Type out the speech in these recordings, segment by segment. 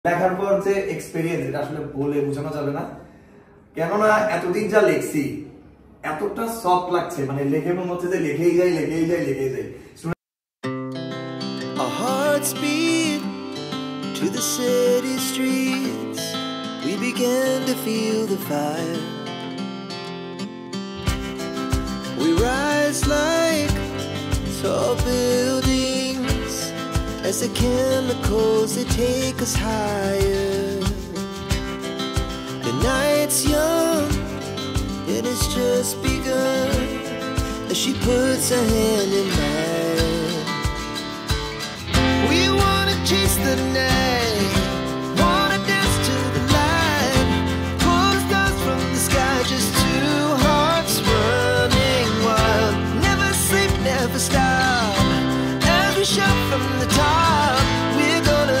লেখার পর যে এক্সপেরিয়েন্স এটা আসলে বলে বোঝানো যাবে না, কেননা এতদিন যা লিখছি এতটা সফট লাগছে, মানে লেখে মনে হচ্ছে যে লিখেই যাই। Our hearts beat to the city streets. We began to feel the fire. We rise like tall buildings as the chemicals they take us higher. The night's young and it's just begun as she puts her hand in mine. We wanna chase the night, wanna dance to the light, pull the stars from the sky, just two hearts running wild. Never sleep, never stop, as we shout from the top. We're gonna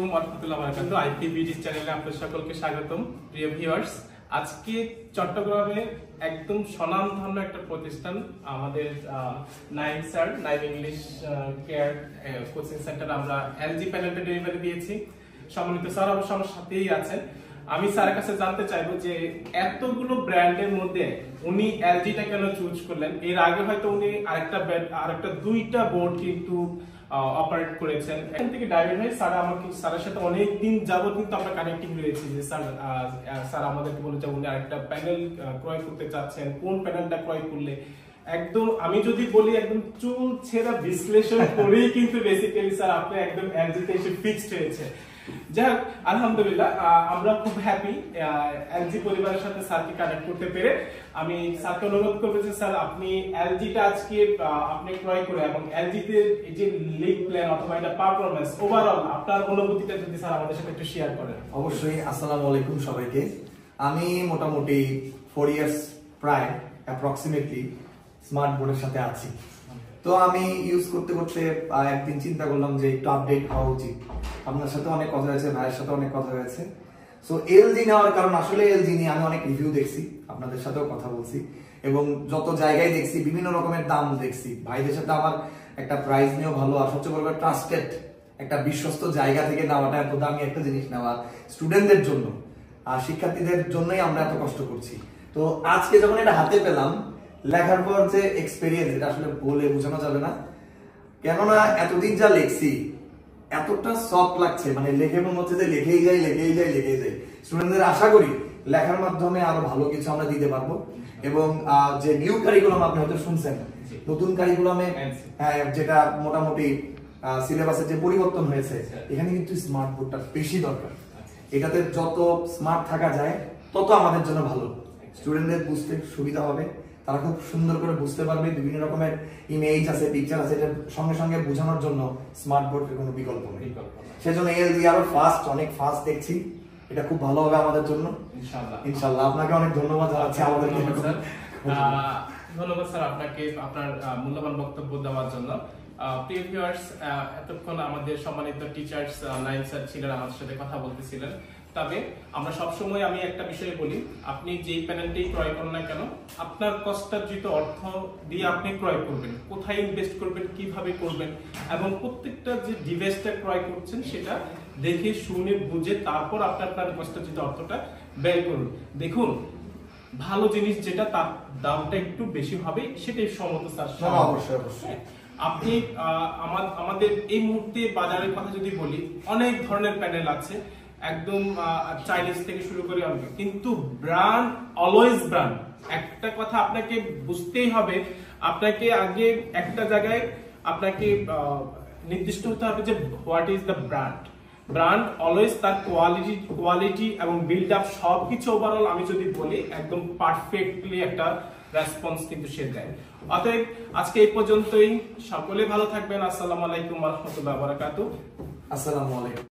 আইপিবিডি চ্যানেলে আপনাদের সকলকে স্বাগতম। প্রিয় viewers, আজকে চট্টগ্রামে একদম স্বনামধন্য একটা প্রতিষ্ঠান আমাদের Naim sir, Naim English care coaching centre, আমরা এলজি প্যানেলটা ডেলিভারি দিয়েছি। সম্মানিত স্যার অবশ্য আমার সাথেই আছেন। আমি স্যারের কাছে জানতে চাইবো যে এতগুলো ব্র্যান্ডের মধ্যে উনি এলজিটা কেন চুজ করলেন। এর আগে হয়তো উনি আরেকটা দুইটা বোর্ড কিন্তু অপারেট করেছেন। এখান থেকে ডাইরেক্ট হয়ে স্যারের সাথে অনেকদিন যাবত কিন্তু আমরা কানেক্টিং রয়েছি যে স্যার আমাদেরকে বলেছে উনি আরেকটা প্যানেল ক্রয় করতে চাচ্ছেন, কোন প্যানেলটা ক্রয় করলে একদম আমি যদি বলি একদম চুল ছেঁড়া বিশ্লেষণ করেই কিন্তু বেসিক্যালি স্যার আপনি একদম এলজিতে এসে ফিক্সড হয়েছে। যাই হোক, আলহামদুলিল্লাহ আমরা খুব হ্যাপি এলজি পরিবারের সাথে স্যারকে কানেক্ট করতে পেরে। আমি স্যারকে অনুরোধ করবো যে স্যার আপনি এলজিটা আজকে আপনি ক্রয় করে এবং এলজিতে যে লিগ প্ল্যান অথবা এটা পারফরম্যান্স ওভারঅল আপনার অনুভূতিটা যদি স্যার আমাদের সাথে একটু শেয়ার করেন। অবশ্যই। আসসালামু আলাইকুম সবাইকে। আমি মোটামুটি 4 ইয়ার্স প্রায় অ্যাপ্রক্সিমেটলি স্মার্ট বোর্ডের সাথে আছি। তো আমি ইউজ করতে করতে একদিন চিন্তা করলাম যে একটু আপডেট হওয়া উচিত। আপনার সাথে অনেক কথা হয়েছে, ভাইয়ের সাথে অনেক কথা হয়েছে। সো এলজি নেওয়ার কারণ আসলে এলজি নিয়ে আমি অনেক রিভিউ দেখছি, আপনাদের সাথেও কথা বলছি এবং যত জায়গায় দেখছি বিভিন্ন রকমের দাম দেখছি। ভাইদের সাথে আমার একটা প্রাইস নিয়েও ভালো, আর সবচেয়ে বড় ট্রাস্টেড একটা বিশ্বস্ত জায়গা থেকে নেওয়াটা, এত দামি একটা জিনিস নেওয়া স্টুডেন্টদের জন্য আর শিক্ষার্থীদের জন্যই আমরা এত কষ্ট করছি। তো আজকে যখন এটা হাতে পেলাম, লেখার পর যে এক্সপেরিয়েন্স এটা আসলে বলে বোঝানো যাবে না, কেননা এতদিন যা লিখছি এতটা সফট লাগছে, মানে লেখে মনে হচ্ছে যে লিখেই যাই। স্টুডেন্টদের আশা করি লেখার মাধ্যমে আরো ভালো কিছু আমরা দিতে পারবো। এবং যে নিউ কারিকুলাম আপনি হয়তো শুনছেন, নতুন কারিকুলামে যেটা মোটামুটি সিলেবাসের যে পরিবর্তন হয়েছে, এখানে কিন্তু স্মার্ট বোর্ডটা বেশি দরকার। এটাতে যত স্মার্ট থাকা যায় তত আমাদের জন্য ভালো। স্টুডেন্টদের বুঝতে সুবিধা হবে, তারা খুব সুন্দর করে বুঝতে পারবে। বিভিন্ন রকমের ইমেজ আছে, পিকচার আছে, এটা সঙ্গে সঙ্গে বোঝানোর জন্য স্মার্ট বোর্ডের কোনো বিকল্প নেই। সেজন্য এলজি আরো অনেক ফাস্ট দেখছি। এটা খুব ভালো হবে আমাদের জন্য ইনশাআল্লাহ। আপনাকে অনেক ধন্যবাদ জানাচ্ছি আমাদেরকে। ধন্যবাদ স্যার আপনাকে আপনার মূল্যবান বক্তব্য দেওয়ার জন্য। প্রিয় ভিউয়ার্স, এতক্ষণ আমাদের সম্মানিত টিচার্স নাইম স্যার ছিলেন, আমাদের সাথে কথা বলতেছিলেন। তবে আমরা সবসময় আমি একটা বিষয় বলি, আপনি যেই প্যানেলটাই ক্রয় করেন না কেন, আপনার কষ্টার্জিত অর্থ দিয়ে আপনি ক্রয় করবেন, কোথায় ইনভেস্ট করবেন, কিভাবে করবেন, এবং প্রত্যেকটা যে ডিভাইসটা ক্রয় করছেন সেটা দেখে শুনে বুঝে তারপর আপনার কষ্টার্জিত অর্থটা ব্যয় করুন। দেখুন, ভালো জিনিস যেটা তার দামটা একটু বেশি হবে, সেটাই সম্মত স্যার। অবশ্যই আপনি আমাদের এই মুহূর্তে বাজারের কথা যদি বলি, অনেক ধরনের প্যানেল আছে, একদম চাইনিজ থেকে শুরু করে অনেক, কিন্তু ব্র্যান্ড অলওয়েজ ব্র্যান্ড। একটা কথা আপনাকে বুঝতেই হবে, আপনাকে আগে একটা জায়গায় আপনাকে নির্দিষ্ট হতে হবে যে what is the brand always তার কোয়ালিটি এবং বিল্ড আপ সবকিছু ওভারঅল আমি যদি বলি একদম পারফেক্টলি একটা রেসপন্স কিন্তু সে দেয়। অতএব আজকে এই পর্যন্তই, সকলে ভালো থাকবেন। আসসালামু আলাইকুম ওয়া রাহমাতুল্লাহি ওয়া বারাকাতুহু। আসসালামু আলাইকুম।